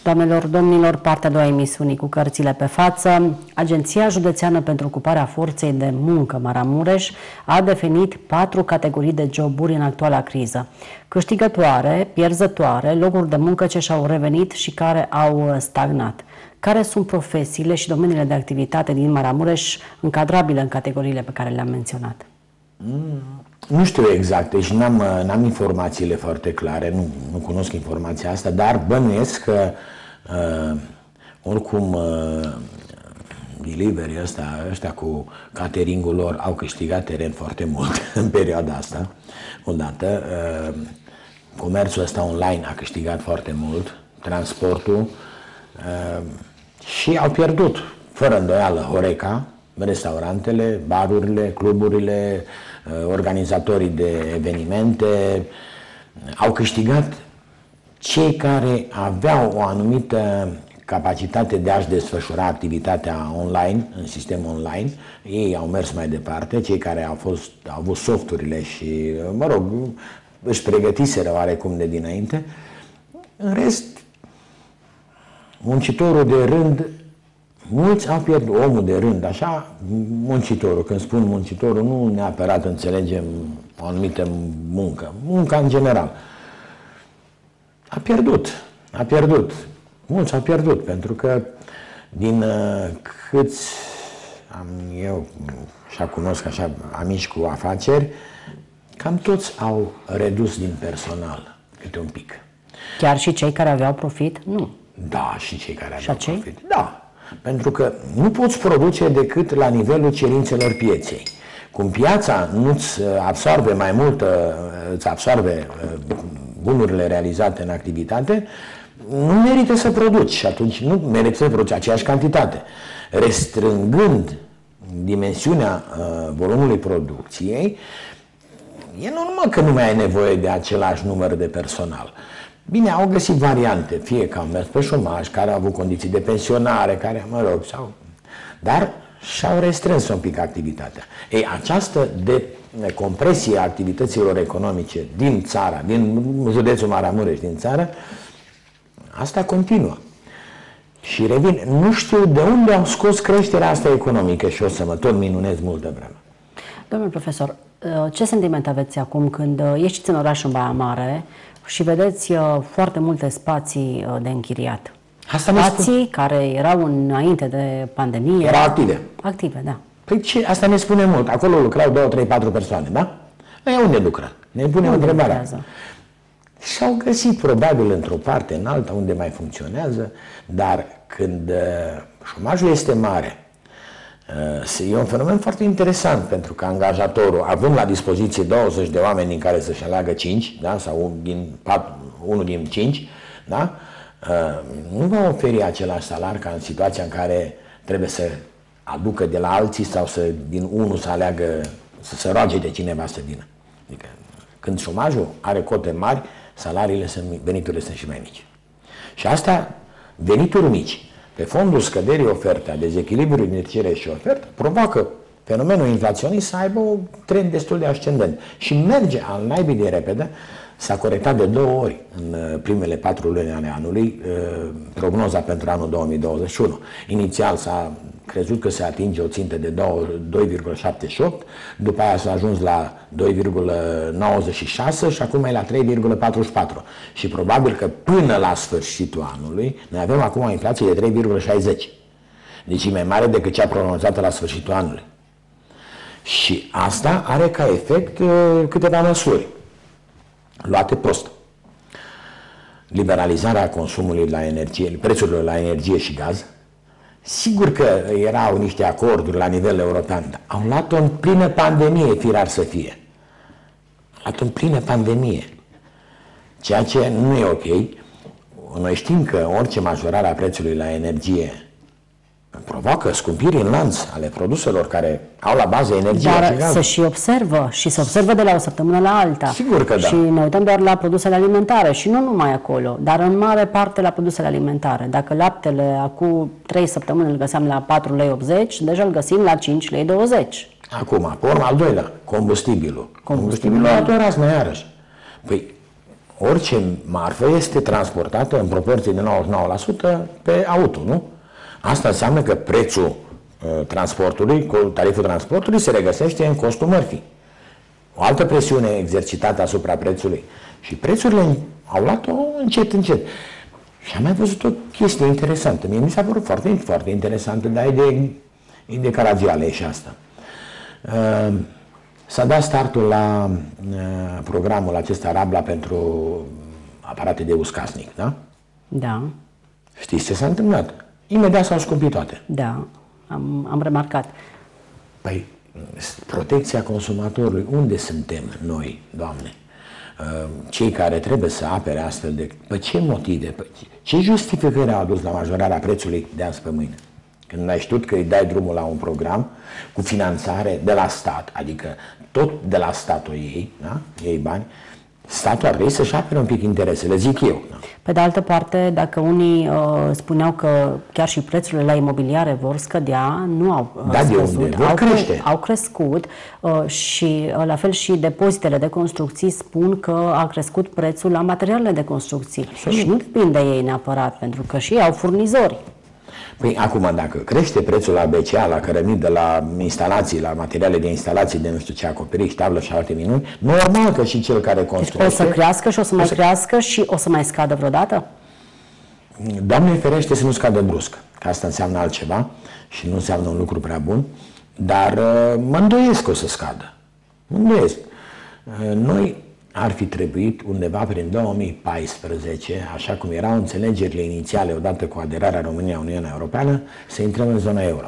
Doamnelor, domnilor, partea a doua emisiunii cu cărțile pe față. Agenția Județeană pentru Ocuparea Forței de Muncă Maramureș a definit 4 categorii de joburi în actuala criză. Câștigătoare, pierzătoare, locuri de muncă ce și-au revenit și care au stagnat. Care sunt profesiile și domeniile de activitate din Maramureș încadrabile în categoriile pe care le-am menționat? Nu știu exact, deci n-am informațiile foarte clare, nu cunosc informația asta, dar bănuiesc că oricum delivery ăștia cu catering-ul lor au câștigat teren foarte mult în perioada asta, odată. Comerțul ăsta online a câștigat foarte mult, transportul, și au pierdut, fără îndoială, Horeca, restaurantele, barurile, cluburile, organizatorii de evenimente. Au câștigat cei care aveau o anumită capacitate de a-și desfășura activitatea online, în sistem online. Ei au mers mai departe, cei care au avut softurile și, mă rog, își pregătiseră oarecum de dinainte. În rest, muncitorul de rând, mulți au pierdut, omul de rând, așa, muncitorul. Când spun muncitorul, nu neapărat înțelegem o anumită muncă, munca în general. A pierdut. Mulți au pierdut, pentru că din câți am eu, așa cunosc așa amici cu afaceri, cam toți au redus din personal, câte un pic. Chiar și cei care aveau profit? Nu. Da, și cei care aveau profit. Da. Pentru că nu poți produce decât la nivelul cerințelor pieței. Cum piața nu-ți absorbe mai mult, îți absorbe bunurile realizate în activitate, nu merită să produci și atunci nu merită să produci aceeași cantitate. Restrângând dimensiunea volumului producției, e normal că nu mai ai nevoie de același număr de personal. Bine, au găsit variante, fie că au mers pe șomaj, care au avut condiții de pensionare, care, mă rog, dar și-au restrâns un pic activitatea. Ei, această compresie a activităților economice din țara, din județul Maramureș, din țară, asta continuă. Și revin, nu știu de unde au scos creșterea asta economică și o să mă tot minunez multă vreme. Domnul profesor, ce sentiment aveți acum când ieșiți în orașul Baia Mare și vedeți foarte multe spații de închiriat? Spații care erau înainte de pandemie. Erau active. Active, da. Păi ce? Asta ne spune mult. Acolo lucrau 2, 3, 4 persoane, da? Ei, unde lucră? Ne punem întrebarea. Și-au găsit probabil într-o parte, în alta, unde mai funcționează, dar când șomajul este mare, e un fenomen foarte interesant, pentru că angajatorul, având la dispoziție 20 de oameni din care să-și aleagă 5, da? Sau unul din 5, da? Nu va oferi același salariu ca în situația în care trebuie să aducă de la alții sau din unul să aleagă, să se roage de cineva să vină. Adică, când șomajul are cote mari, salariile veniturile sunt și mai mici. Și asta, venituri mici, pe fondul scăderii oferte, a dezechilibrului dintre cerere și ofertă, provoacă fenomenul inflaționist să aibă un trend destul de ascendent. Și merge al naibii de repede. S-a corectat de 2 ori în primele 4 luni ale anului prognoza pentru anul 2021. Inițial s-a crezut că se atinge o țintă de 2,78, după aia s-a ajuns la 2,96 și acum e la 3,44. Și probabil că până la sfârșitul anului noi avem acum o inflație de 3,60. Deci e mai mare decât cea pronunțată la sfârșitul anului. Și asta are ca efect câteva măsuri luate prost. Liberalizarea consumului la energie, prețurilor la energie și gaz. Sigur că erau niște acorduri la nivel european, dar au luat-o în plină pandemie, firar să fie. Au luat-o în plină pandemie. Ceea ce nu e ok. Noi știm că orice majorare a prețului la energie provoacă scumpiri în lanț ale produselor care au la bază energie și gaz. Dar se și observă, și se observă de la o săptămână la alta. Sigur că da. Și ne uităm doar la produsele alimentare și nu numai acolo, dar în mare parte la produsele alimentare. Dacă laptele acum 3 săptămâni îl găseam la 4,80 lei, deja îl găsim la 5,20 lei. Acum, pe urmă al doilea, combustibilul. Combustibilul a atorat mai iarăși. Păi, orice marfă este transportată în proporție de 99% pe auto, nu? Asta înseamnă că prețul transportului, tariful transportului se regăsește în costul mărfii. O altă presiune exercitată asupra prețului. Și prețurile au luat-o încet, încet. Și am mai văzut o chestie interesantă. Mie mi s-a părut foarte, foarte interesantă, dar e de caragială și asta. S-a dat startul la programul acesta Rabla pentru aparate de uz casnic, da? Da. Știți ce s-a întâmplat? Imediat s-au scumpit toate. Da, am remarcat. Păi, protecția consumatorului, unde suntem noi, Doamne? Cei care trebuie să apere astfel de... Pe ce motive? Ce justificări au adus la majorarea prețului de azi pe mâine? Când ai știut că îi dai drumul la un program cu finanțare de la stat, adică tot de la statul ei, da? Ei bani, statul ar trebui să-și apere un pic interesele, zic eu. Da? Pe de altă parte, dacă unii spuneau că chiar și prețurile la imobiliare vor scădea, nu au scăzut, de unde? Vor crește. Au crescut și la fel și depozitele de construcții spun că a crescut prețul la materialele de construcții. Și nu depinde ei neapărat, pentru că și ei au furnizori. Păi acum, dacă crește prețul la BCA, la cărămidă, la instalații, la materiale de instalații, de nu știu ce, acoperiș, tablă și alte minuni, normal că și cel care construiește... Deci o să crească și o să mai crească și o să mai scadă vreodată? Doamne ferește să nu scadă brusc, că asta înseamnă altceva și nu înseamnă un lucru prea bun, dar mă îndoiesc că o să scadă. Mă îndoiesc. Noi ar fi trebuit undeva prin 2014, așa cum erau înțelegerile inițiale odată cu aderarea României la Uniunea Europeană, să intrăm în zona euro.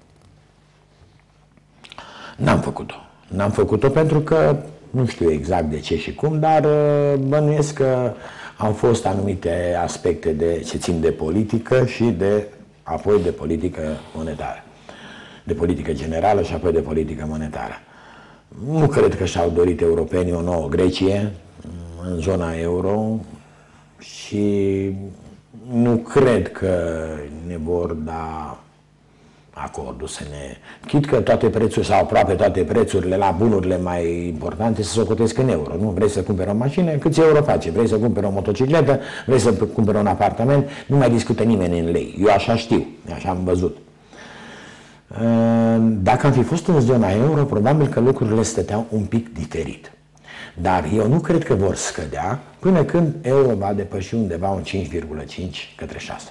N-am făcut-o. N-am făcut-o pentru că nu știu exact de ce și cum, dar bănuiesc că au fost anumite aspecte ce țin de politică și apoi de politică monetară. De politică generală și apoi de politică monetară. Nu cred că și-au dorit europenii o nouă Grecie în zona euro și nu cred că ne vor da acordul să ne... Chit că toate prețurile sau aproape toate prețurile la bunurile mai importante se socotesc în euro. Nu vrei să cumperi o mașină, câți euro face? Vrei să cumperi o motocicletă, vrei să cumperi un apartament, nu mai discută nimeni în lei. Eu așa știu, așa am văzut. Dacă am fi fost în zona euro, probabil că lucrurile stăteau un pic diferit. Dar eu nu cred că vor scădea până când euro va depăși undeva un 5,5 către 6.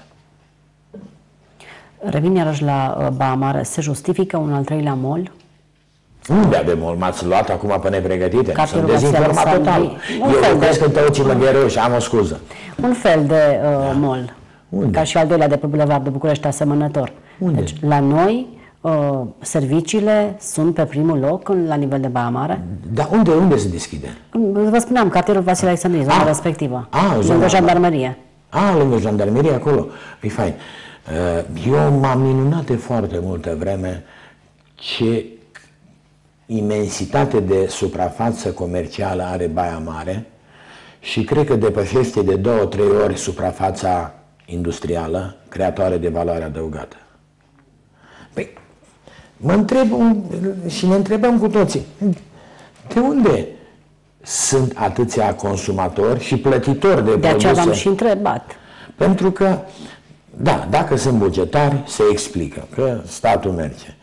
Revin iarăși la Baia Mare. Se justifică un al treilea mall? Unde avem mall? M-ați luat acum pe nepregătite? Sunt Cartierul dezinformat total. Eu crezi că tăuții măghereu și am o scuză. Un fel de mall. Unde? Ca și al doilea de pe Bulevard de București, asemănător. Unde? Deci, la noi, serviciile sunt pe primul loc la nivel de Baia Mare. Dar unde se deschide? Vă spuneam, cartierul Vasile Alexandrin, zona respectivă. Lângă jandarmerie. Lângă jandarmerie, acolo. E fain. Eu m-am minunat de foarte multă vreme ce imensitate de suprafață comercială are Baia Mare și cred că depășește de 2-3 ori suprafața industrială creatoare de valoare adăugată. Păi, mă întreb și ne întrebăm cu toții, de unde sunt atâția consumatori și plătitori de produse? De aceea v-am și întrebat. Pentru că, da, dacă sunt bugetari, se explică că statul merge.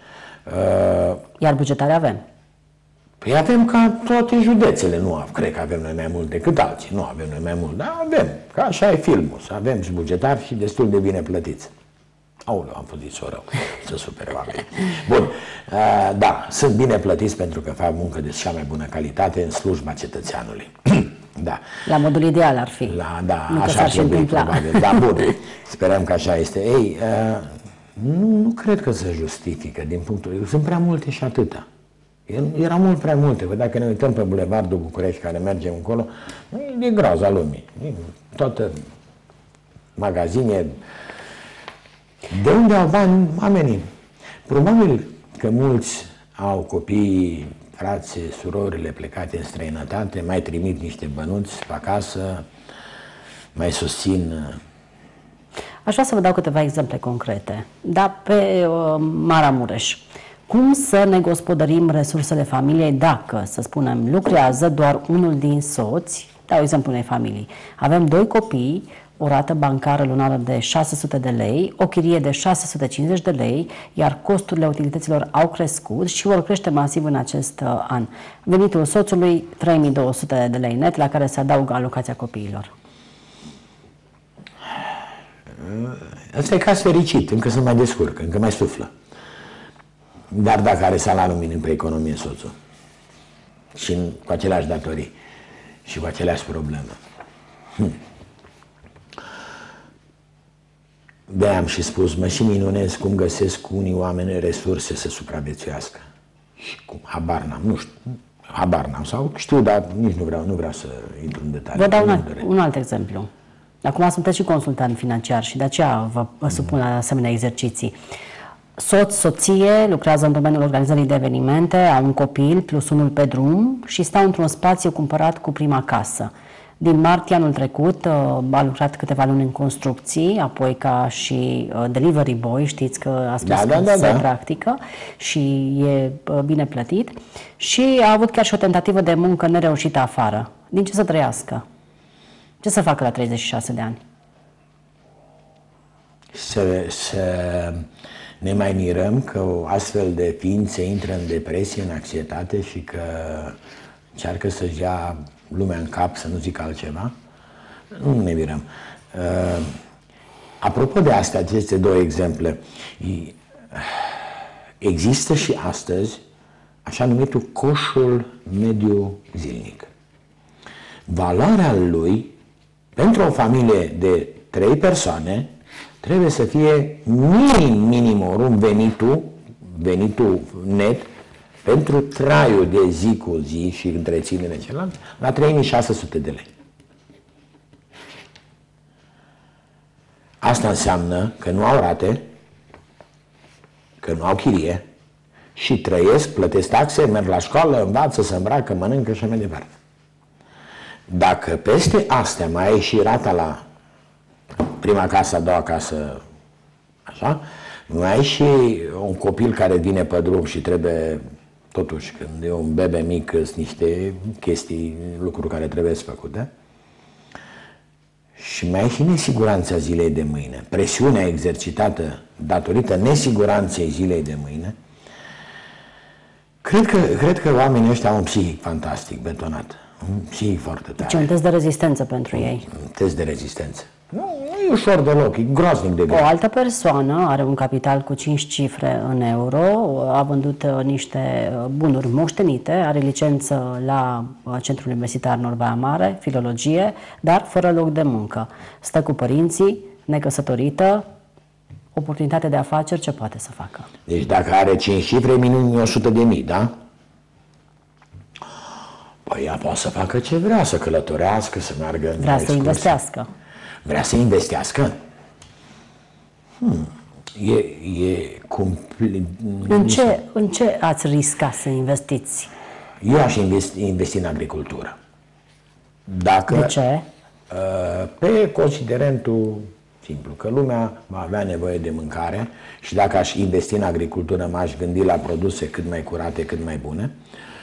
Iar bugetari avem. Păi avem ca toate județele, nu cred că avem noi mai mult decât alții, nu avem noi mai mult, dar avem, că așa e filmul, să avem și bugetari și destul de bine plătiți. Aoleu, am pus-o rău, să supere oamenii. Bun, da, sunt bine plătiți pentru că fac muncă de cea mai bună calitate în slujba cetățeanului. Da. La modul ideal ar fi. Da, nu așa ar trebui, probabil. Da, bun, sperăm că așa este. Ei, nu cred că se justifică din punctul... Sunt prea multe și atâta. Era mult prea multe. Că dacă ne uităm pe Bulevardul București, care mergem încolo, e groaza lumii. Toată magazine. De unde au bani oamenii? Probabil că mulți au copii, frații, surorile plecate în străinătate, mai trimit niște bănuți pe acasă, mai susțin. Aș vrea să vă dau câteva exemple concrete. Da, pe Maramureș. Cum să ne gospodărim resursele familiei dacă, să spunem, lucrează doar unul din soți, Dau exemplu unei familii. Avem 2 copii, o rată bancară lunară de 600 de lei, o chirie de 650 de lei, iar costurile utilităților au crescut și vor crește masiv în acest an. Venitul soțului 3200 de lei net, la care se adaugă alocația copiilor. Ăsta e caz fericit, încă se mai descurcă, încă mai suflă. Dar dacă are salariul minim pe economie soțul și cu aceleași datorii și cu aceleași probleme. De-aia am și spus, mă și minunez cum găsesc unii oameni resurse să supraviețuiască. Și cum, habar n-am, nu știu, habar n-am, sau știu, dar nici nu vreau să intru în detalii. Vă dau un alt exemplu. Acum sunteți și consultant financiar și de aceea vă supun la asemenea exerciții. Soț, soție, lucrează în domeniul organizării de evenimente, au un copil plus unul pe drum și stau într-un spațiu cumpărat cu prima casă. Din martie anul trecut a lucrat câteva luni în construcții, apoi ca și delivery boy, știți că a spus că se practică și e bine plătit, și a avut chiar și o tentativă de muncă nereușită afară. Din ce să trăiască? Ce să facă la 36 de ani? Să ne mai mirăm că o astfel de ființe intră în depresie, în anxietate și că încearcă să-și ia lumea în cap, să nu zic altceva? Nu ne mirăm. Apropo de astea, aceste 2 exemple, există și astăzi așa numitul coșul mediu zilnic. Valoarea lui pentru o familie de 3 persoane trebuie să fie minimum venitul net pentru traiul de zi cu zi și întreținerea celălalt la 3600 de lei. Asta înseamnă că nu au rate, că nu au chirie și trăiesc, plătesc taxe, merg la școală, învață, se îmbracă, mănâncă și mai departe. Dacă peste astea mai ai și rata la prima casă, a doua casă, așa, mai ai și un copil care vine pe drum și trebuie, totuși, când e un bebe mic, sunt niște chestii, lucruri care trebuie făcute, și mai ai și nesiguranța zilei de mâine, presiunea exercitată datorită nesiguranței zilei de mâine. Cred că oamenii ăștia au un psihic fantastic, betonat. Un psihic foarte tare. Deci un test de rezistență pentru ei. Un test de rezistență. Nu e ușor deloc, e groaznic de greu. O altă persoană are un capital cu 5 cifre în euro, a vândut niște bunuri moștenite, are licență la Centrul Universitar Norvegia Mare, filologie, dar fără loc de muncă. Stă cu părinții, necăsătorită, oportunitate de afaceri, ce poate să facă? Deci dacă are 5 cifre, minim 100.000, da? Păi ea poate să facă ce vrea, să călătorească, să meargă în Vrea să investească. Vrea să investească? În ce ați risca să investiți? Eu aș investi în agricultură. De ce? Pe considerentul simplu, că lumea va avea nevoie de mâncare și dacă aș investi în agricultură, m-aș gândi la produse cât mai curate, cât mai bune.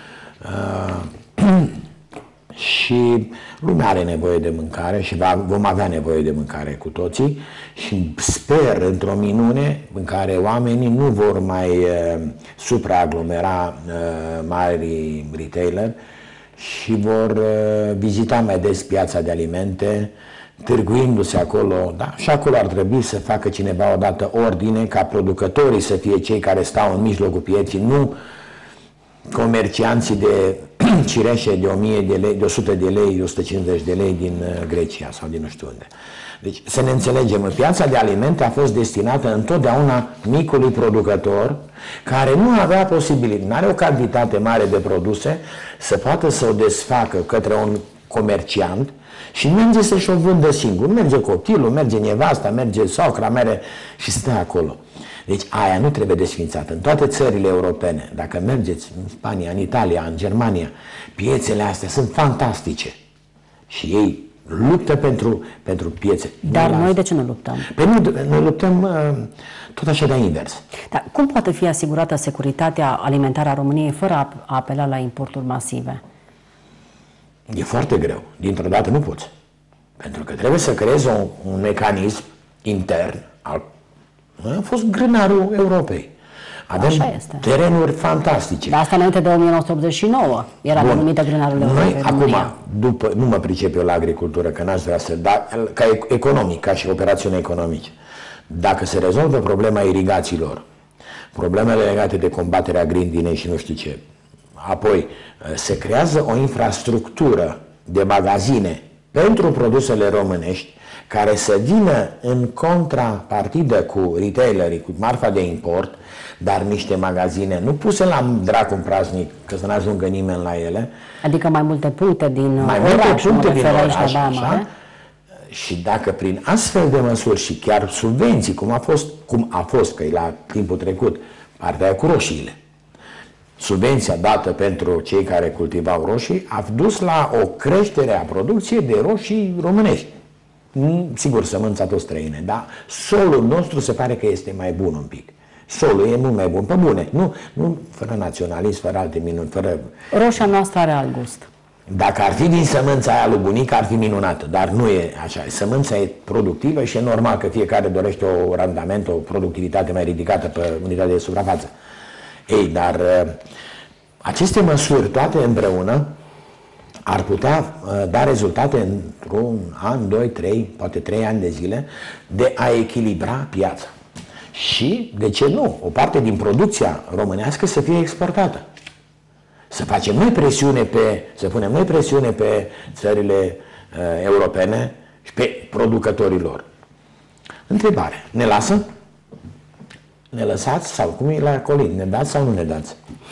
Și lumea are nevoie de mâncare și vom avea nevoie de mâncare cu toții și sper într-o minune în care oamenii nu vor mai supraaglomera mari retailer și vor vizita mai des piața de alimente, târguindu-se acolo, da? Și acolo ar trebui să facă cineva odată ordine ca producătorii să fie cei care stau în mijlocul pieții, nu comercianții de cireșe de 1000 de lei, de 100 de lei, de 150 de lei din Grecia sau din nu știu unde. Deci, să ne înțelegem, piața de alimente a fost destinată întotdeauna micului producător care nu avea posibilitate, nu are o cantitate mare de produse să poată să o desfacă către un comerciant și merge să-și o vândă singur. Merge copilul, merge nevasta, merge socra, merge și stă acolo. Deci aia nu trebuie desfințată. În toate țările europene, dacă mergeți în Spania, în Italia, în Germania, piețele astea sunt fantastice. Și ei luptă pentru piețe. Dar noi de ce nu luptăm? Păi noi luptăm tot așa de invers. Dar cum poate fi asigurată securitatea alimentară a României fără a apela la importuri masive? E foarte greu. Dintr-o dată nu poți. Pentru că trebuie să creezi un mecanism intern. Noi am fost grânarul Europei. Avem terenuri fantastice. Dar asta înainte de 1989 era denumită grânarul Europei. Noi, acum, nu mă pricep eu la agricultură, că n-aș vrea să... ca economic, ca și operațiune economice. Dacă se rezolvă problema irigațiilor, problemele legate de combaterea grindinei și nu știu ce, apoi se creează o infrastructură de magazine pentru produsele românești, care să vină în contrapartidă cu retailerii, cu marfa de import, dar niște magazine nu puse la dracu în praznic, că să n-ajungă nimeni la ele. Adică mai multe puncte din oraș, așa, și dacă prin astfel de măsuri și chiar subvenții, cum a fost, că e la timpul trecut, partea cu roșiile, subvenția dată pentru cei care cultivau roșii a dus la o creștere a producției de roșii românești. Sigur, sămânța tot străine, dar solul nostru se pare că este mai bun un pic. Solul e mult mai bun, pe bune, nu fără naționalism, fără alte minuni, fără... Roșia noastră are alt gust. Dacă ar fi din sămânța aia lui bunic, ar fi minunată, dar nu e așa. Sămânța e productivă și e normal că fiecare dorește o randament, o productivitate mai ridicată pe unitate de suprafață. Ei, dar aceste măsuri, toate împreună, ar putea da rezultate într-un an, 2, 3, poate 3 ani de zile, de a echilibra piața. Și, de ce nu, o parte din producția românească să fie exportată. Să facem noi presiune să punem noi presiune pe țările europene și pe producătorii lor. Întrebare, ne lasă? Ne lăsați sau cum e la Colin? Ne dați sau nu ne dați?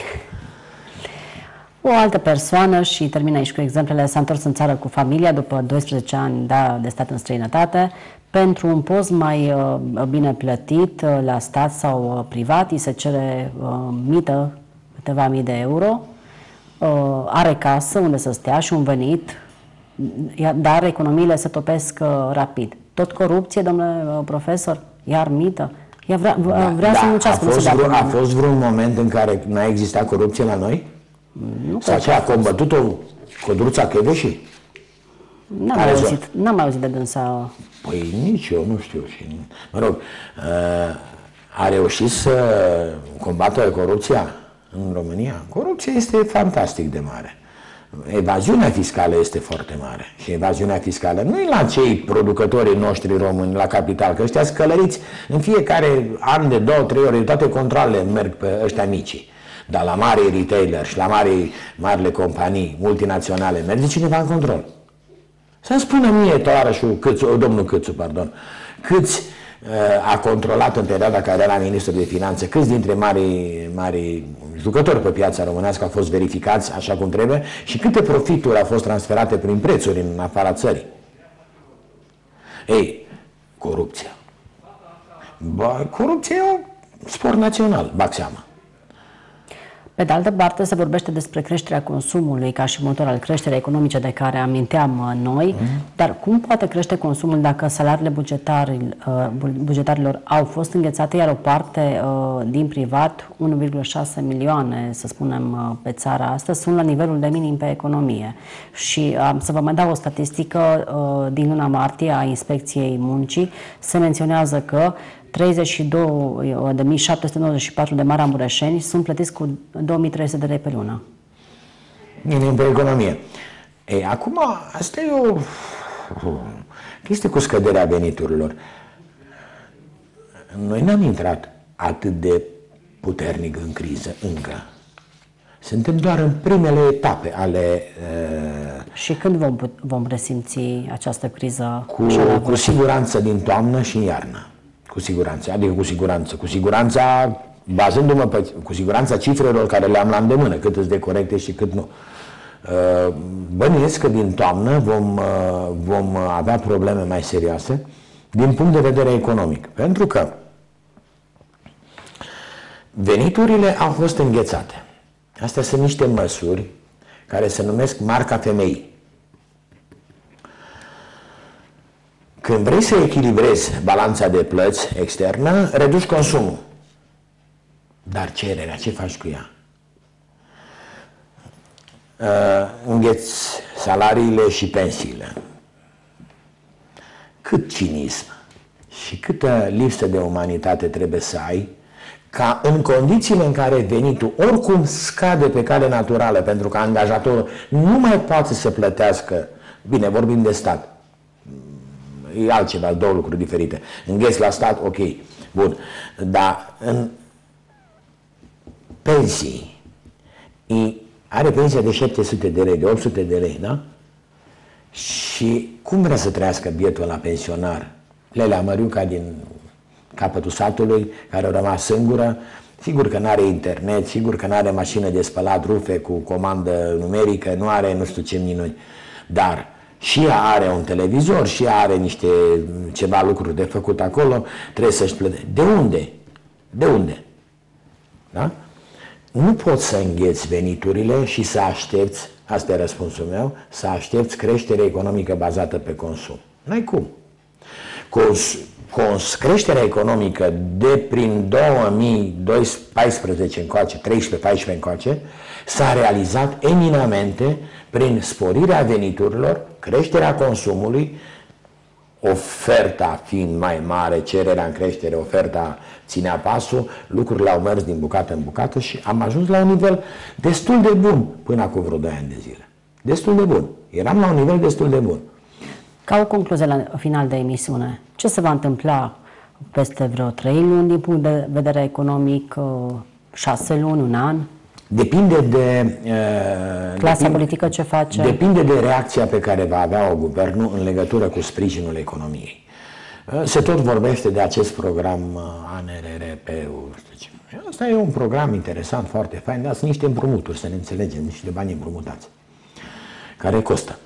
O altă persoană, și termin aici cu exemplele, s-a întors în țară cu familia după 12 ani de stat în străinătate. Pentru un post mai bine plătit la stat sau privat, îi se cere mită, câteva mii de euro, are casă unde să stea și un venit, dar economiile se topesc rapid. Tot corupție, domnule profesor? Iar mită? Ea vrea să muncească. A fost vreun moment în care n-a existat corupție la noi? Nu. Sau ce a combătut-o Codruța Kövesi? N-am mai auzit de dânsa. Păi nici eu, nu știu. Mă rog, a reușit să combată corupția în România? Corupția este fantastic de mare. Evaziunea fiscală este foarte mare. Și evaziunea fiscală nu e la cei producătorii noștri români la capital, că ăștia scălăriți în fiecare an de 2-3 ori, toate controlele merg pe ăștia mici. Dar la mari retailer și la marile companii multinaționale merge cineva în control. Să-mi spună mie, domnul Câțu, câți a controlat în perioada care era ministru de finanțe, câți dintre mari jucători pe piața românească au fost verificați așa cum trebuie și câte profituri au fost transferate prin prețuri în afara țării. Ei, corupția. Corupția e un sport național, bag seama. Pe de altă parte, se vorbește despre creșterea consumului ca și motor al creșterii economice de care aminteam noi, dar cum poate crește consumul dacă salariile bugetarilor au fost înghețate, iar o parte din privat, 1,6 milioane, să spunem, pe țara asta, sunt la nivelul de minim pe economie. Și să vă mai dau o statistică din luna martie a Inspecției Muncii, se menționează că 32.794 de maramureșeni sunt plătiți cu 2.300 de lei pe lună. Minim pe economie. Ei, acum, asta e o chestie cu scăderea veniturilor. Noi n-am intrat atât de puternic în criză încă. Suntem doar în primele etape ale... Și când vom resimți această criză? Cu siguranță din toamnă și în iarnă. Cu siguranță, adică cu siguranța, bazându-mă cu siguranța cifrelor care le-am la îndemână, cât îți de corecte și cât nu. Bănuiesc că din toamnă vom avea probleme mai serioase din punct de vedere economic, pentru că veniturile au fost înghețate. Astea sunt niște măsuri care se numesc marca femeii. Când vrei să echilibrezi balanța de plăți externă, reduci consumul. Dar cererea, ce faci cu ea? îngheți salariile și pensiile. Cât cinism și câtă lipsă de umanitate trebuie să ai ca în condițiile în care venitul oricum scade pe cale naturală, pentru că angajatorul nu mai poate să plătească, bine, vorbim de stat, e altceva, două lucruri diferite. Îngheți la stat, ok, bun, dar în pensii, are pensia de 700 de lei, de 800 de lei, da? Și cum vrea să trăiască bietul la pensionar? Lelea Măriuca din capătul satului, care a rămas singură, sigur că nu are internet, sigur că nu are mașină de spălat rufe cu comandă numerică, nu are nu știu ce minuni, dar și ea are un televizor, și ea are ceva lucruri de făcut acolo, trebuie să-și plătească. De unde? De unde? Da? Nu poți să îngheți veniturile și să aștepți, asta e răspunsul meu, să aștepți creștere economică bazată pe consum. N-ai cum. Creșterea economică de prin 2014 încoace, 13-14 încoace, s-a realizat eminamente prin sporirea veniturilor, creșterea consumului, oferta fiind mai mare, cererea în creștere, oferta ținea pasul, lucrurile au mers din bucată în bucată și am ajuns la un nivel destul de bun până acum vreo 2 ani de zile. Destul de bun. Eram la un nivel destul de bun. Ca o concluzie la final de emisiune, ce se va întâmpla peste vreo 3 luni din punct de vedere economic, 6 luni, un an? Depinde de clasa politică ce face? Depinde de reacția pe care va avea-o guvernul în legătură cu sprijinul economiei. Se tot vorbește de acest program ANRRP-ul. Asta e un program interesant, foarte fain, dar sunt niște împrumuturi, să ne înțelegem, niște bani împrumutați, care costă.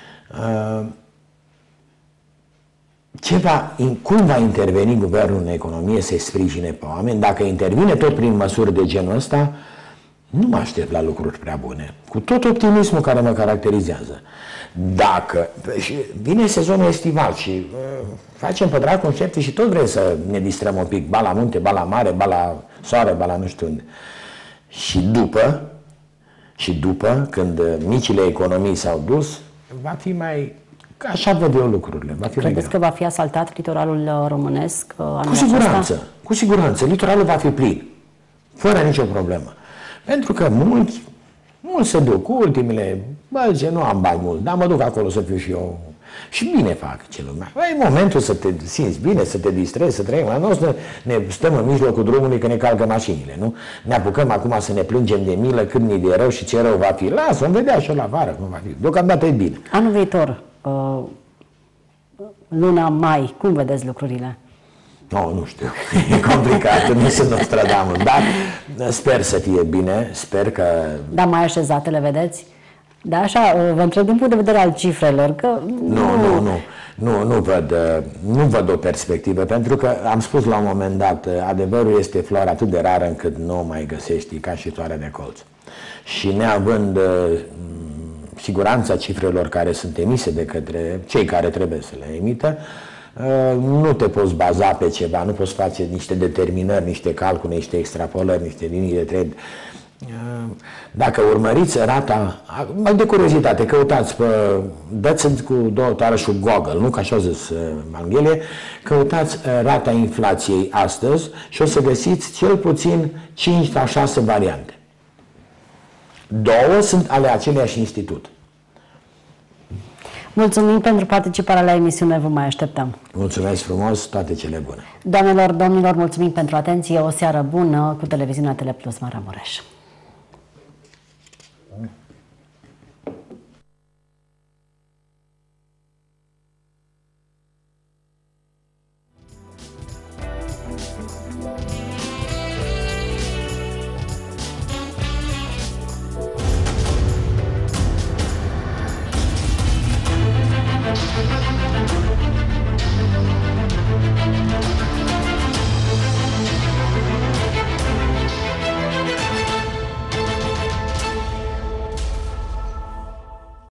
Cum va interveni guvernul în economie să-i sprijine pe oameni? Dacă intervine tot prin măsuri de genul ăsta, nu mă aștept la lucruri prea bune, cu tot optimismul care mă caracterizează. Dacă vine sezonul estival și facem pe dracu concepte și tot vrem să ne distrăm un pic, ba la munte, ba la mare, ba la soare, ba la nu știu unde. Și după, când micile economii s-au dus, va fi mai... Așa văd eu lucrurile. Credeți că va fi asaltat litoralul românesc? Cu siguranță, cu siguranță. Litoralul va fi plin, fără nicio problemă. Pentru că mulți se duc cu ultimele, zice, nu am bani mult, dar mă duc acolo să fiu și eu. Și bine fac ce lumea. E momentul să te simți bine, să te distrezi, să trăim. Noi ne stăm în mijlocul drumului că ne calcă mașinile, nu? Ne apucăm acum să ne plângem de milă, cât ni de rău și ce rău va fi. Lasă, vom vedea și la vară cum va fi. Deocamdată e bine. Anul viitor, luna mai, cum vedeți lucrurile? Nu știu, e complicat, nu sunt Nostradamus, dar sper să fie bine, sper că... Da, mai așezate le vedeți? Da, așa, vă întreb din punct de vedere al cifrelor, că... Nu văd o perspectivă, pentru că am spus la un moment dat, adevărul este floare atât de rară încât nu o mai găsești ca și soarea de colț. Și neavând siguranța cifrelor care sunt emise de către cei care trebuie să le emită, nu te poți baza pe ceva, nu poți face niște determinări, niște calcule, niște extrapolări, niște linii de trend. Dacă urmăriți rata, de curiozitate, căutați dați cu 2 toarășul Google, nu? Că așa au zis Anghelie, căutați rata inflației astăzi și o să găsiți cel puțin 5 sau 6 variante. 2 sunt ale aceleiași institut. Mulțumim pentru participarea la emisiune, vă mai așteptăm. Mulțumesc frumos, toate cele bune. Doamnelor, domnilor, mulțumim pentru atenție, o seară bună cu televiziunea Teleplus Maramureș.